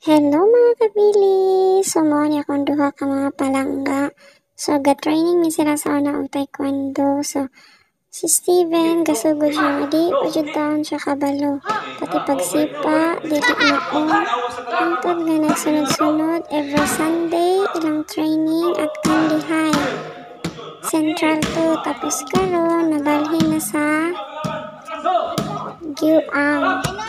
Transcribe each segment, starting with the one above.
Hello mga kabili! So, mao ni akong duha ka mga palangga. So, ga-training ni sila sa una og taekwondo. So, si Steven, gasugod siya nga di, pajud taon siya kabalo. Pati pagsipa, dili maong. Hantod nga nagsunod-sunod, every Sunday, ilang training at Candy High. Central 2, tapos karon nabalhin na sa Gyuang.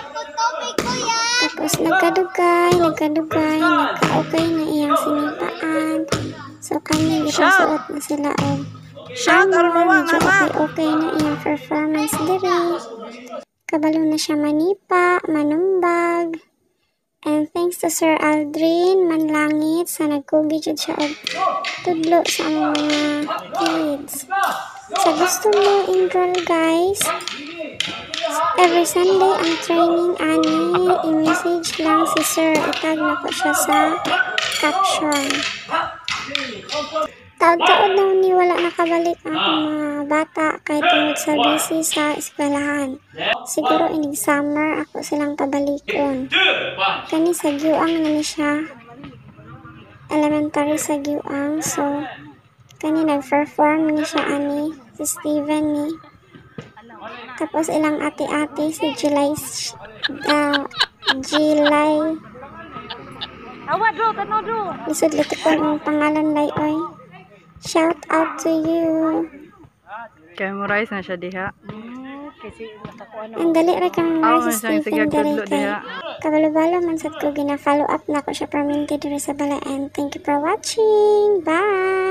Tapos nagkadugay, nagka-okay na iyang sinipaan. So kami ipasuot na sila og medyo okay na iyang performance diri. Kabalo na siya manipa, manumbag. And thanks to Sir Aldrin Manlangit sa nagkugi jud siya og tudlo sa among mga kids. Sa gusto mo enroll guys, every Sunday ang training ani, i-message lang si Sir, itag na ko siya sa caption. Taod-taod daw ni wala nakabalik ang mga bata kay tungod sa busy sa eskwelahan. Siguro inig summer ako silang pabalikon. Kani sa Gyuang na ni siya, elementary sa Gyuang, so kani nag-perform ni siya ani, si Steven ni. Tapos ilang ate-ate si Jilay lisod lito ko ang pangalan layoy. Shout out to you. Kaya memorize na siya diha. Ang dali ra kang memorize si Stephen dali kay kabalo-balo man sad ko gina-follow up na ko siya permanente diri sa Balayan. Thank you for watching. Bye!